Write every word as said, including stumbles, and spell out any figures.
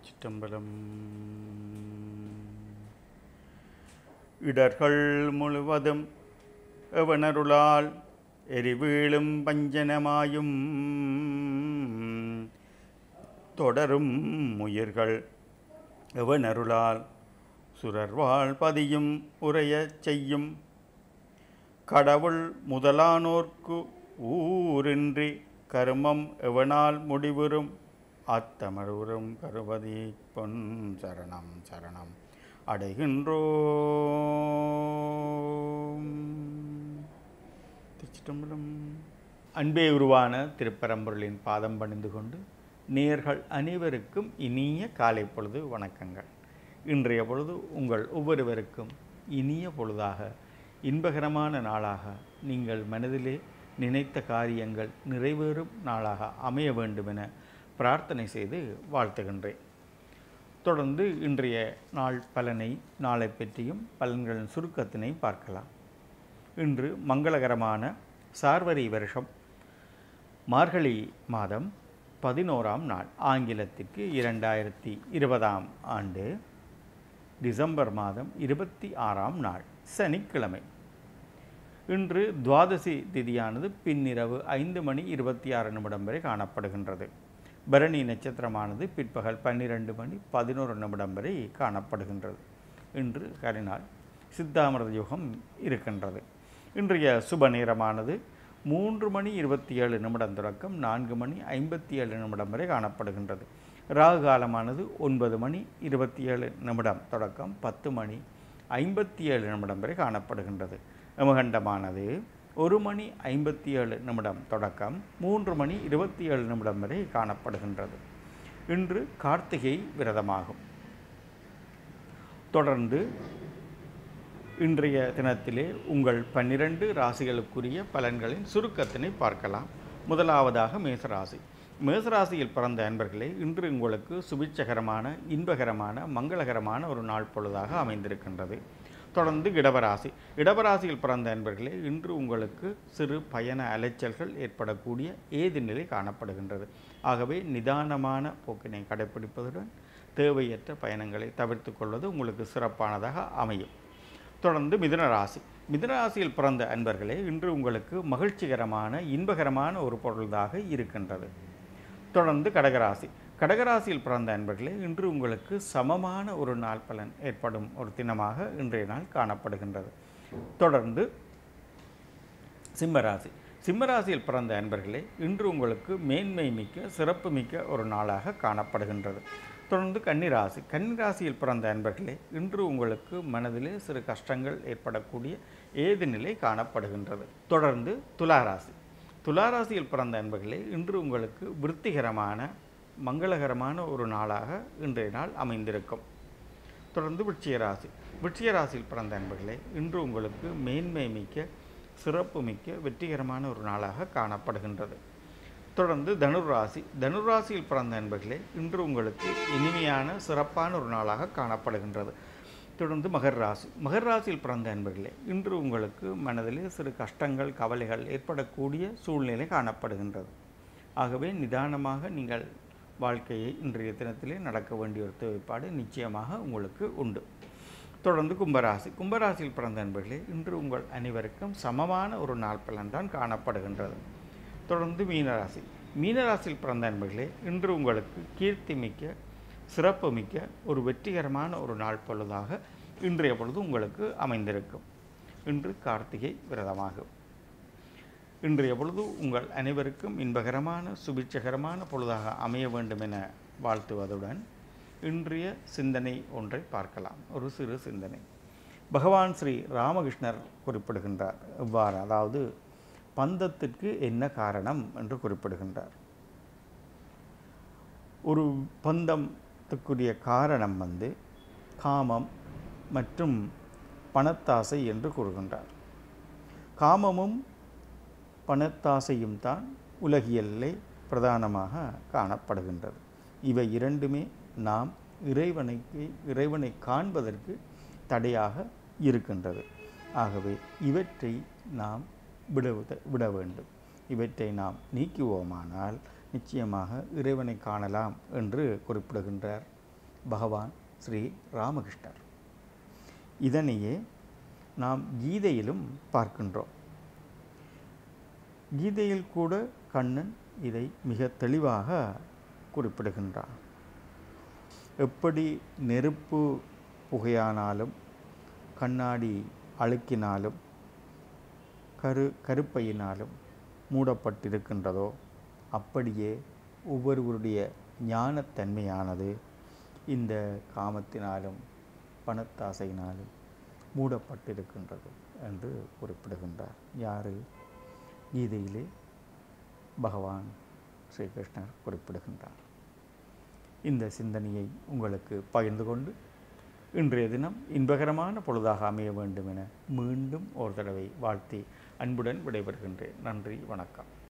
திருச்சிற்றம்பலம். இடர்கள் முழுவதும் எவனருளால் எரிவீழும் பஞ்சனமாயும் தொடரும் முயர்கள் எவனருளால் சுரர்வாள் பதியும் உரையச் செய்யும் கடவுள் முதலானோர்க்கு ஊரின்றி கருமம் எவனால் முடிவுறும் அத்தமருறும் கருவதி பொன் சரணம் சரணம் அடைகின்றோம். திருச்சிற்றம்பலம். அன்பே உருவான திருப்பரம்பொருளின் பாதம் பணிந்து கொண்டு நேயர்கள் அனைவருக்கும் இனிய காலை பொழுது வணக்கங்கள். இன்றைய பொழுது உங்கள் ஒவ்வொருவருக்கும் இனிய பொழுதாக, இன்பகரமான நாளாக, நீங்கள் மனதிலே நினைத்த காரியங்கள் நிறைவேறும் நாளாக அமைய வேண்டும் என பிரார்த்தனை செய்து வாழ்த்துகின்றேன். தொடர்ந்து இன்றைய நாள் பலனை, நாளை பற்றியும் பலன்களின் சுருக்கத்தினை பார்க்கலாம். இன்று மங்களகரமான சார்வரி வருஷம் மார்கழி மாதம் பதினோராம் நாள், ஆங்கிலத்திற்கு இரண்டாயிரத்தி இருபதாம் ஆண்டு டிசம்பர் மாதம் இருபத்தி ஆறாம் நாள், சனிக்கிழமை. இன்று துவாதசி திதியானது பின்னிரவு ஐந்து மணி இருபத்தி ஆறு நிமிடம் வரை காணப்படுகின்றது. பரணி நட்சத்திரமானது பிற்பகல் பன்னிரெண்டு மணி பதினோரு நிமிடம் வரை காணப்படுகின்றது. இன்று கரிநாள், சித்தாமிரத யுகம் இருக்கின்றது. இன்றைய சுப நேரமானது மூன்று மணி இருபத்தி ஏழு நிமிடம் தொடக்கம் நான்கு மணி ஐம்பத்தி ஏழு நிமிடம் வரை காணப்படுகின்றது. ராகு காலமானது ஒன்பது மணி இருபத்தி ஏழு நிமிடம் தொடக்கம் பத்து மணி ஐம்பத்தி ஏழு நிமிடம் வரை காணப்படுகின்றது. யமகண்டமானது ஒரு மணி ஐம்பத்தி ஏழு நிமிடம் தொடக்கம் மூன்று மணி இருபத்தி ஏழு நிமிடம் வரை காணப்படுகின்றது. இன்று கார்த்திகை விரதமாகும். தொடர்ந்து இன்றைய தினத்திலே உங்கள் பன்னிரண்டு ராசிகளுக்குரிய பலன்களின் சுருக்கத்தினை பார்க்கலாம். முதலாவதாக மேசராசி. மேசராசியில் பிறந்த அன்பர்களே, இன்று உங்களுக்கு சுபிட்சகரமான, இன்பகரமான, மங்களகரமான ஒரு நாள் பொழுதாக அமைந்திருக்கின்றது. தொடர்ந்து இடவராசி. இடவராசியில் பிறந்த அன்பர்களே, இன்று உங்களுக்கு சிறு பயண அலைச்சல்கள் ஏற்படக்கூடிய ஏது நிலை காணப்படுகின்றது. ஆகவே நிதானமான போக்கினை கடைப்பிடிப்பதுடன் தேவையற்ற பயணங்களை தவிர்த்து கொள்வது உங்களுக்கு சிறப்பானதாக அமையும். தொடர்ந்து மிதுனராசி. மிதுனராசியில் பிறந்த அன்பர்களே, இன்று உங்களுக்கு மகிழ்ச்சிகரமான, இன்பகரமான ஒரு பொருளாக இருக்கின்றது. தொடர்ந்து கடகராசி. கடகராசியில் பிறந்த அன்பர்களே, இன்று உங்களுக்கு சமமான ஒரு நாள் பலன் ஏற்படும் ஒரு தினமாக இன்றைய நாள் காணப்படுகின்றது. தொடர்ந்து சிம்மராசி. சிம்மராசியில் பிறந்த அன்பர்களே, இன்று உங்களுக்கு மேன்மை மிக்க, சிறப்பு மிக்க ஒரு நாளாக காணப்படுகின்றது. தொடர்ந்து கன்னிராசி. கன்னிராசியில் பிறந்த அன்பர்களே, இன்று உங்களுக்கு மனதிலே சிறு கஷ்டங்கள் ஏற்படக்கூடிய ஏது நிலை காணப்படுகின்றது. தொடர்ந்து துளாராசி. துளாராசியில் பிறந்த அன்பர்களே, இன்று உங்களுக்கு விருத்திகரமான, மங்களகரமான ஒரு நாளாக இன்றைய நாள் அமைந்திருக்கும். தொடர்ந்து விருச்சிகராசி. விருச்சிகராசியில் பிறந்த அன்பர்களே, இன்று உங்களுக்கு மேன்மை மிக்க, சிறப்பு மிக்க, வெற்றிகரமான ஒரு நாளாக காணப்படுகின்றது. தொடர்ந்து தனுராசி. தனுராசியில் பிறந்த அன்பர்களே, இன்று உங்களுக்கு இனிமையான, சிறப்பான ஒரு நாளாக காணப்படுகின்றது. தொடர்ந்து மகர ராசி. மகர ராசியில் பிறந்த அன்பர்களே, இன்று உங்களுக்கு மனதிலே சிறு கஷ்டங்கள், கவலைகள் ஏற்படக்கூடிய சூழ்நிலை காணப்படுகின்றது. ஆகவே நிதானமாக நீங்கள் வாழ்க்கையை இன்றைய தினத்திலே நடக்க வேண்டிய ஒரு தேவைப்பாடு நிச்சயமாக உங்களுக்கு உண்டு. தொடர்ந்து கும்பராசி. கும்பராசியில் பிறந்த அன்பர்களே, இன்று உங்கள் அனைவருக்கும் சமமான ஒரு நாள் பலன்தான் காணப்படுகின்றது. தொடர்ந்து மீனராசி. மீனராசியில் பிறந்த அன்பர்களே, இன்று உங்களுக்கு கீர்த்தி மிக்க, சிறப்பு மிக்க ஒரு வெற்றிகரமான ஒரு நாள் பொழுதாக இன்றைய பொழுது உங்களுக்கு அமைந்திருக்கும். இன்று கார்த்திகை விரதமாகும். இன்றைய பொழுது உங்கள் அனைவருக்கும் இன்பகரமான, சுபிட்சகரமான பொழுதாக அமைய வேண்டும் என வாழ்த்துவதுடன் இன்றைய சிந்தனை ஒன்றை பார்க்கலாம். ஒரு சிறு சிந்தனை. பகவான் ஸ்ரீ ராமகிருஷ்ணர் குறிப்பிடுகின்றார் இவ்வாறு, அதாவது பந்தத்திற்கு என்ன காரணம் என்று குறிப்பிடுகின்றார். ஒரு பந்தத்துக்குரிய காரணம் வந்து காமம் மற்றும் பணத்தாசை என்று கூறுகின்றார். காமமும் பணத்தாசையும் தான் உலகியலிலே பிரதானமாக காணப்படுகின்றது. இவை இரண்டுமே நாம் இறைவனைக்கு இறைவனை காண்பதற்கு தடையாக இருக்கின்றது. ஆகவே இவற்றை நாம் விட விட வேண்டும். இவற்றை நாம் நீக்குவோமானால் நிச்சயமாக இறைவனை காணலாம் என்று குறிப்பிடுகின்றார் பகவான் ஸ்ரீ ராமகிருஷ்ணர். இதனையே நாம் கீதையிலும் பார்க்கின்றோம். கீதையில் கூட கண்ணன் இதை மிக தெளிவாக குறிப்பிடுகின்றான். எப்படி நெருப்பு புகையானாலும் கண்ணாடி அழுக்கினாலும் கரு கருப்பையினாலும் மூடப்பட்டிருக்கின்றதோ அப்படியே ஒவ்வொருவருடைய ஞானத்தன்மையானது இந்த காமத்தினாலும் பணத்தாசையினாலும் மூடப்பட்டிருக்கின்றது என்று குறிப்பிடுகின்றார். யார்? கீதையிலே பகவான் ஸ்ரீகிருஷ்ணர் குறிப்பிடுகின்றார். இந்த சிந்தனையை உங்களுக்கு பகிர்ந்து கொண்டு இன்றைய தினம் இன்பகரமான பொழுதாக அமைய வேண்டும் என மீண்டும் ஒரு தடவை வாழ்த்தி அன்புடன் விடைபெறுகின்றேன். நன்றி, வணக்கம்.